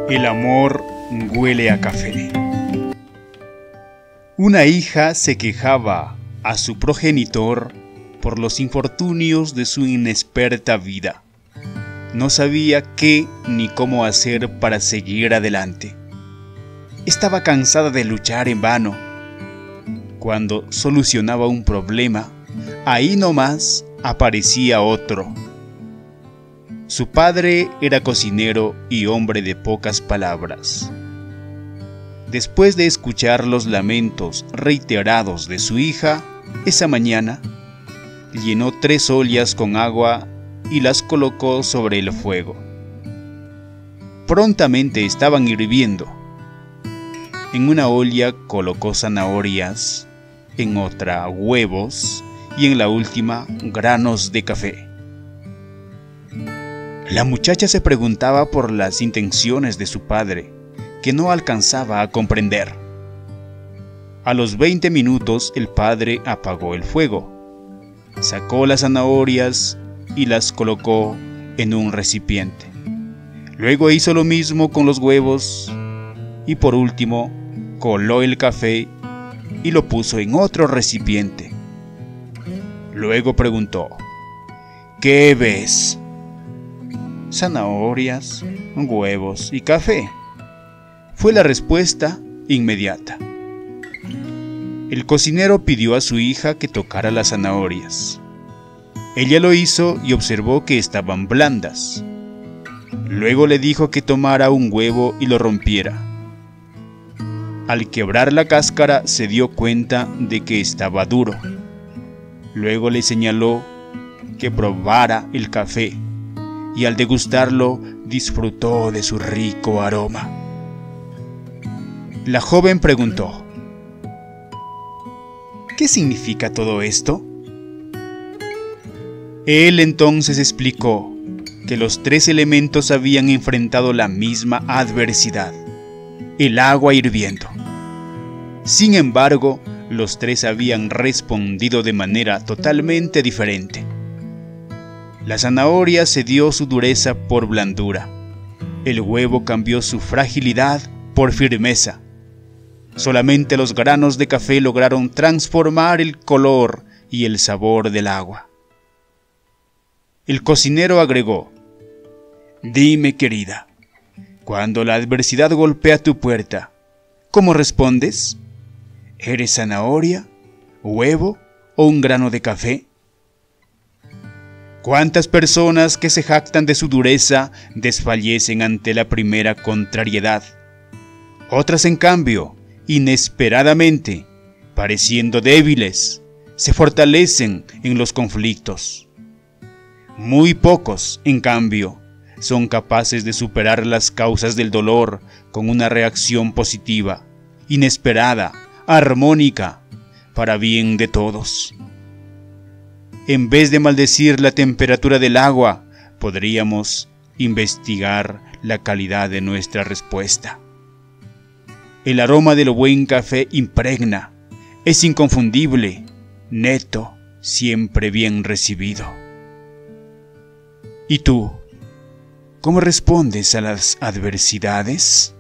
El amor huele a café. Una hija se quejaba a su progenitor por los infortunios de su inexperta vida. No sabía qué ni cómo hacer para seguir adelante. Estaba cansada de luchar en vano. Cuando solucionaba un problema, ahí nomás aparecía otro. Su padre era cocinero y hombre de pocas palabras. Después de escuchar los lamentos reiterados de su hija, esa mañana llenó 3 ollas con agua y las colocó sobre el fuego. Prontamente estaban hirviendo. En una olla colocó zanahorias, en otra huevos y en la última granos de café. La muchacha se preguntaba por las intenciones de su padre, que no alcanzaba a comprender. A los 20 minutos el padre apagó el fuego, sacó las zanahorias y las colocó en un recipiente. Luego hizo lo mismo con los huevos y por último coló el café y lo puso en otro recipiente. Luego preguntó: ¿qué ves? Zanahorias, huevos y café, fue la respuesta inmediata. El cocinero pidió a su hija que tocara las zanahorias. Ella lo hizo y observó que estaban blandas. Luego le dijo que tomara un huevo y lo rompiera. Al quebrar la cáscara se dio cuenta de que estaba duro. Luego le señaló que probara el café y al degustarlo disfrutó de su rico aroma. La joven preguntó: ¿qué significa todo esto? Él entonces explicó que los 3 elementos habían enfrentado la misma adversidad, el agua hirviendo. Sin embargo, los 3 habían respondido de manera totalmente diferente. La zanahoria cedió su dureza por blandura. El huevo cambió su fragilidad por firmeza. Solamente los granos de café lograron transformar el color y el sabor del agua. El cocinero agregó: dime, querida, cuando la adversidad golpea tu puerta, ¿cómo respondes? ¿Eres zanahoria, huevo o un grano de café? ¿Cuántas personas que se jactan de su dureza desfallecen ante la primera contrariedad? Otras, en cambio, inesperadamente, pareciendo débiles, se fortalecen en los conflictos. Muy pocos, en cambio, son capaces de superar las causas del dolor con una reacción positiva, inesperada, armónica, para bien de todos. En vez de maldecir la temperatura del agua, podríamos investigar la calidad de nuestra respuesta. El aroma del buen café impregna, es inconfundible, neto, siempre bien recibido. ¿Y tú? ¿Cómo respondes a las adversidades?